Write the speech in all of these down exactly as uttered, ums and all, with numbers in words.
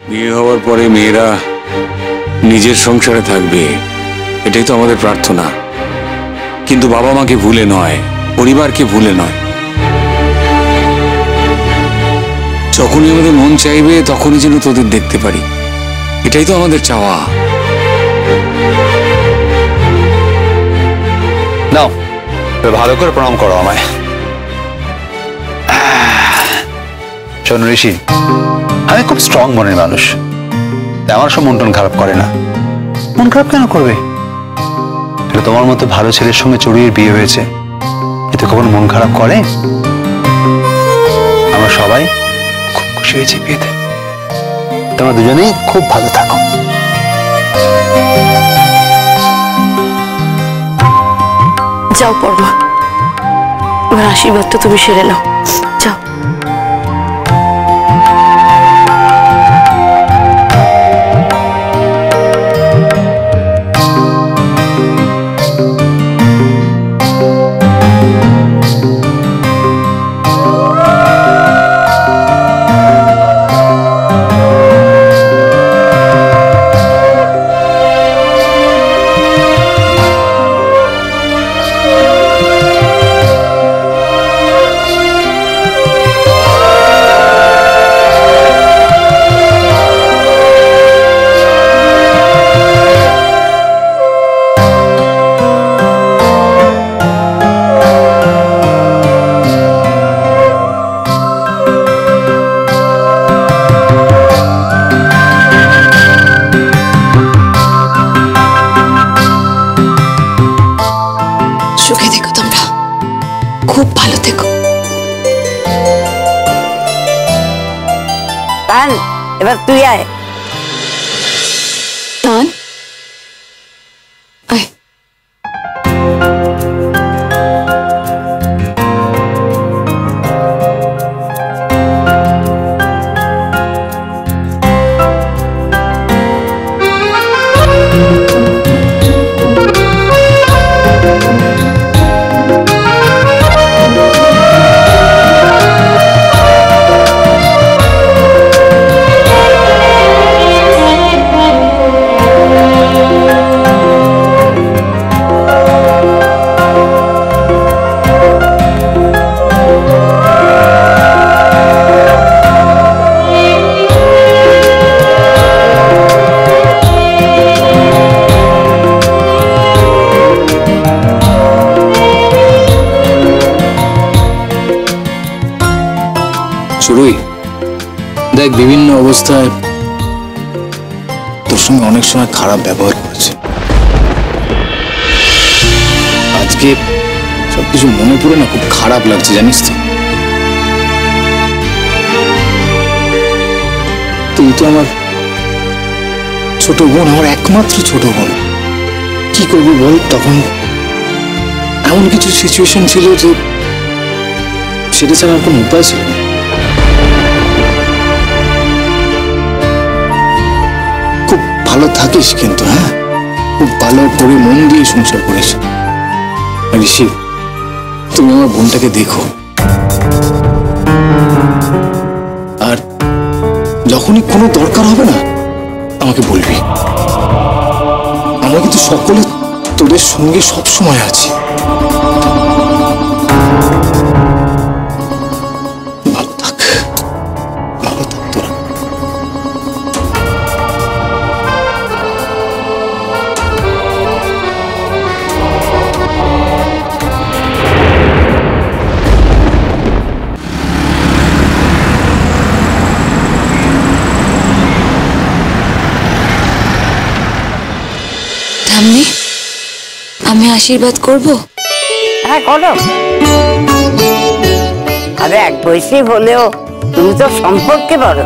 বিয়ে হওয়ার পরে মেয়েরা নিজের সংসারে থাকবে, এটাই তো আমাদের প্রার্থনা। কিন্তু বাবা মাকে ভুলে নয়, পরিবারকে ভুলে নয়। যখনই আমাদের মন চাইবে তখনই যেন তোদের দেখতে পারি, এটাই তো আমাদের চাওয়া। নাও, ভালো করে প্রণাম করো আমায়। শোনো ঋষি, আমি খুব স্ট্রং মনের মানুষ, তাই আমার সব মন টন খারাপ করে না। মন খারাপ কেন করবে? এটা তোমার মতো ভালো ছেলের সঙ্গে চড়িয়ে বিয়ে হয়েছে, এতে কখনো মন খারাপ করে? আমরা সবাই খুব খুশি হয়েছি বিয়েতে। তোমরা দুজনেই খুব ভালো থাকো। যাও পরমা, এবার আশীর্বাদটা তুমি সেরে নাও, যাও। সুখে থেকো তোমরা, খুব ভালো থেকো। তান, এবার তুই আয়। তান, আয়। শুরুই দেখ, বিভিন্ন অবস্থায় তোর সঙ্গে অনেক সময় খারাপ ব্যবহার করেছে। আজকে সবকিছু মনে পড়ে না খুব খারাপ লাগছে, জানিস তো। তুই তো আমার ছোট বোন, আমার একমাত্র ছোট বোন। কি করবি বল? তখন এমন কিছু সিচুয়েশন ছিল যে সেটা ছাড়া আর কোনো উপায় ছিল না। খুব ভালো থাকিস কিন্তু, হ্যাঁ, খুব ভালো করে মন দিয়ে সংসার করিস। ঋষি, তুমি আমার বোনটাকে দেখো, আর যখনই কোনো দরকার হবে না আমাকে বলবি। আমরা কিন্তু সকলে তোদের সঙ্গে সব সময় আছি। ভালো থাক, ভালো থাক তোরা। ঠাম্মি, আমি আশীর্বাদ করব? হ্যাঁ করো। আরে এক বয়সী হলেও তুমি তো সম্পর্কে বড়।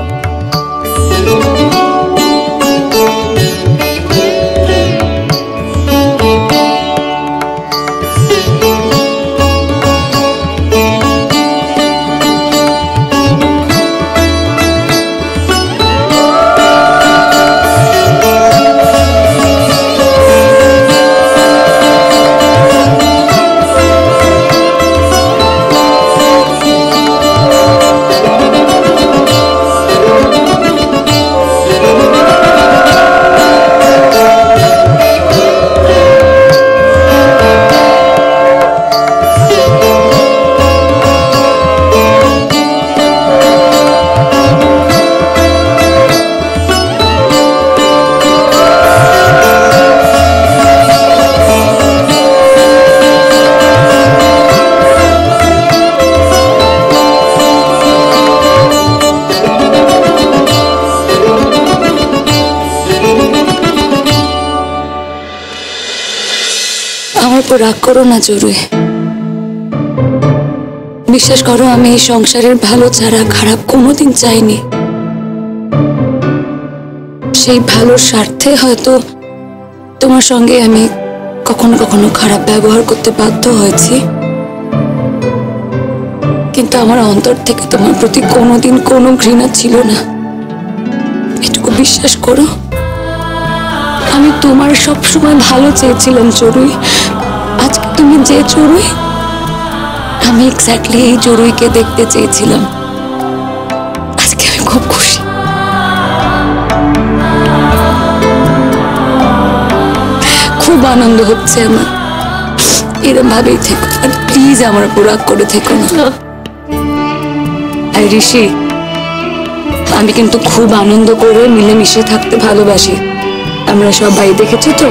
উপর রাগ করো না জরুরি। বিশ্বাস করো, আমি এই সংসারের ভালো ছাড়া খারাপ কোনোদিন চাইনি। সেই ভালোর স্বার্থে হয়তো তোমার সঙ্গে আমি কখনো কখনো খারাপ ব্যবহার করতে বাধ্য হয়েছি, কিন্তু আমার অন্তর থেকে তোমার প্রতি কোনোদিন কোনো ঘৃণা ছিল না। এটুকু বিশ্বাস করো। আমি তোমার সব সময় ভালো চেয়েছিলাম চড়ুই। আজকে তুমি যে চড়ুই, আমি এক্স্যাক্টলি এই চড়ুইকে দেখতে চেয়েছিলাম। আজকে আমি খুব খুশি। খুব আনন্দ হচ্ছে আমার। এরকম ভাবেই থেকো, আর প্লিজ আমার উপর রাগ করে থেকো না। আর ঋষি, আমি কিন্তু খুব আনন্দ করে মিলেমিশে থাকতে ভালোবাসি। আমরা সবাই দেখেছি তো,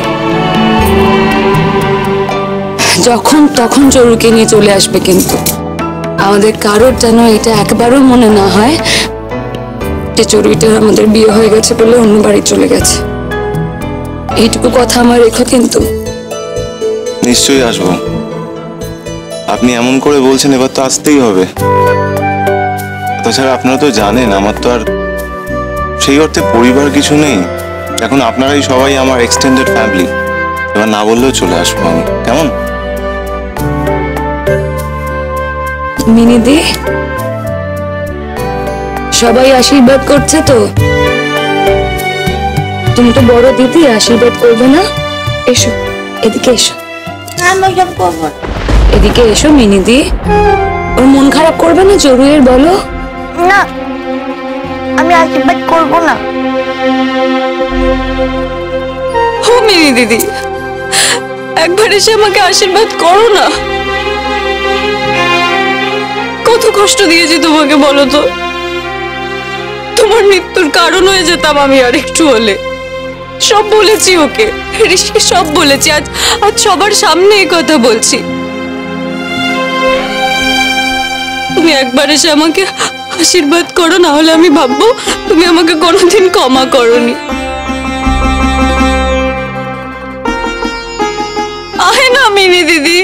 যখন তখন চড়ুইকে নিয়ে চলে আসবে, কিন্তু আমাদের কারোর যেন এটা একবারও মনে না হয় যে চড়ুইটা আমাদের বিয়ে হয়ে গেছে বলে অন্য বাড়ি চলে গেছে। এইটুকু কথা আমার রেখো কিন্তু। নিশ্চয়ই আসবো। আপনি এমন করে বলছেন, এবার তো আসতেই হবে। তাছাড়া আপনারা তো জানেন আমার তো আর সেই অর্থে পরিবার কিছু নেই। এখন আপনারাই সবাই আমার এক্সটেন্ডেড ফ্যামিলি। এবার না বললেও চলে আসবো আমি, কেমন? মিনিদি, সবাই আশীর্বাদ করছে তো? তুমি তো বড় দিদি, আশীর্বাদ করবে না? এসো, এদিকে এসো। এদিকে এসো মিনিদি। ওর মন খারাপ করবে না চড়ুইয়ের, বলো? না, আমি আশীর্বাদ করবো না। ও মিনি দিদি, একবার এসে আমাকে আশীর্বাদ করো না। কত কষ্ট দিয়েছি তোমাকে বলো তো। তোমার মৃত্যুর কারণ হয়ে যেতাম আমি আর একটু হলে। সব বলেছি ওকে, ঋষিকে সব বলেছি। আজ আজ সবার সামনে এই কথা বলছি। তুমি একবার এসে আমাকে আশীর্বাদ করো, না হলে আমি ভাববো তুমি আমাকে কোনোদিন ক্ষমা করোনি। আহে না মিনি দিদি।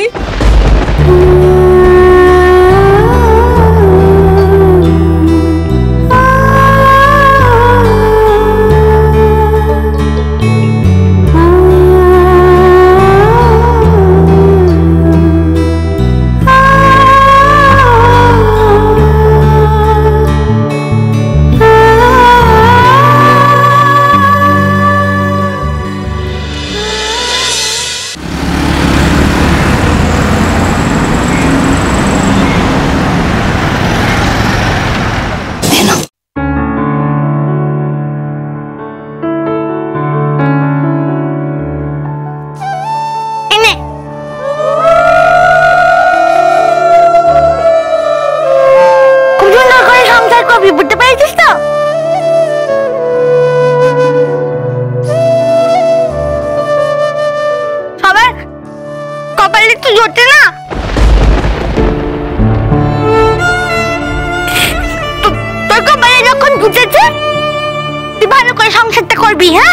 সংসারটা করবি, হ্যাঁ?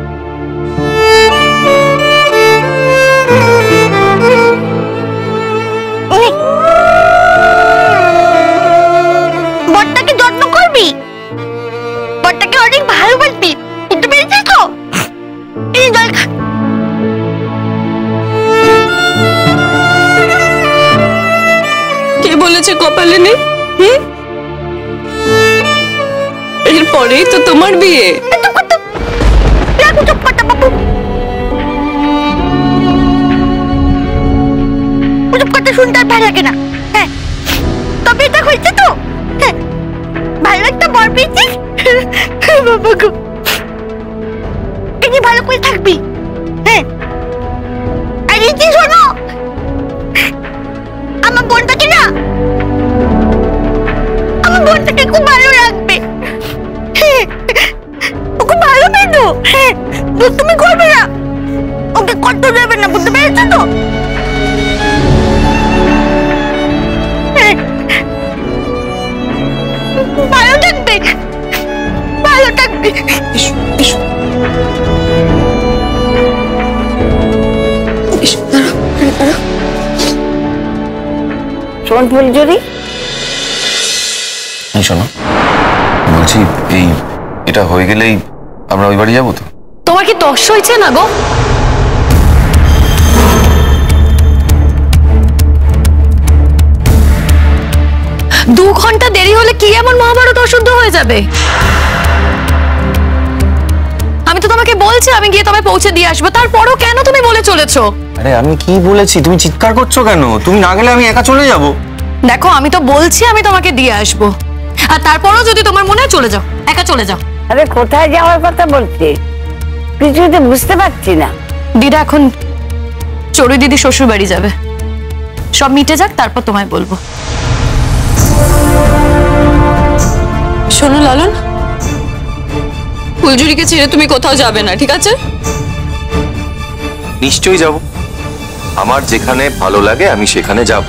বরটাকে যত্ন করবি, বরটাকে অনেক ভালোবাসবি। বুঝতে পেরেছিস তো? এই জল খা। কে বলেছে কপালে নেই? হুম, এরপরেই তো তোমার বিয়ে। শুনতে ভালো লাগে না। হ্যাঁ, তবে এটা হয়েছে তো। হ্যাঁ, ভালো একটা বর পেয়েছিস। বাবা গো, এই ভালো করে থাকবি। হ্যাঁ, আর এই যে শোনো, আমার বোনটাকে না, আমার বোনটাকে খুব ভালো রাখবে। ও খুব ভালো মেয়ে তো। হ্যাঁ, তুমি করবে না, ওকে কষ্ট দেবে না। বুঝতে পেরেছো তো? ভালো থাকবে, ভালো থাকবে। এসো এসো এসো, দাঁড়াও, শোন ফুলঝুরি, এই শোনো, বলছি এই এটা হয়ে গেলেই আমরা ওই বাড়ি যাবো তো? তোমার কি তর্স হয়েছে না গো? দু ঘন্টা দেরি হলে কি এমন মহাভারত অশুদ্ধ হয়ে যাবে? আমি তো তোমাকে বলছি আমি গিয়ে তোমায় পৌঁছে দিয়ে আসবো, তারপরও কেন তুমি বলে চলেছো? আরে আমি কি বলেছি, তুমি চিৎকার করছো কেন? তুমি না গেলে আমি একা চলে যাব। দেখো আমি তো বলছি আমি তোমাকে দিয়ে আসবো, আর তারপরও যদি তোমার মনে হয় চলে যাও, একা চলে যাও। আরে কোথায় যাওয়ার কথা বলছে কিছুই তো বুঝতে পারছি না। দিদা এখন চড়ুই দিদি শ্বশুর বাড়ি যাবে, সব মিটে যাক তারপর তোমায় বলবো। শোনো লালন, ফুলঝুরিকে ছেড়ে তুমি কোথাও যাবে না, ঠিক আছে? নিশ্চয়ই যাব, আমার যেখানে ভালো লাগে আমি সেখানে যাব।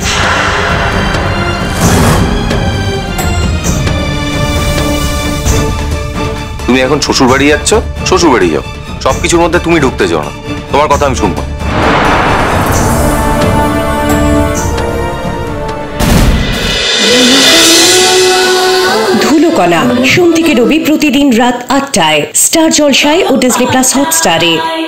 তুমি এখন শ্বশুর বাড়ি যাচ্ছ, শ্বশুর বাড়ি যাও, সবকিছুর মধ্যে তুমি ঢুকতে যাও না, তোমার কথা আমি শুনবো। ধুলোকণা সোম থেকে রবি প্রতিদিন রাত আটটায় স্টার জলসায় ও ডিজনি প্লাস হটস্টারে।